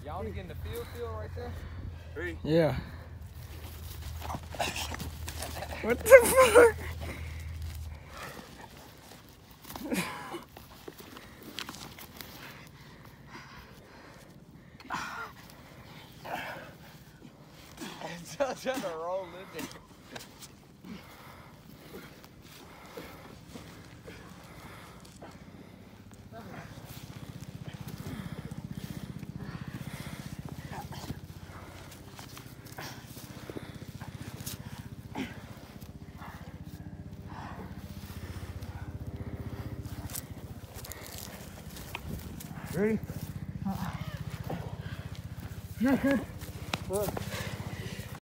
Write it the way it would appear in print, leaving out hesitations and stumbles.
Y'all want to get in the field right there? Ready? Yeah. What the fuck? I'm trying to roll in there. Ready? Look.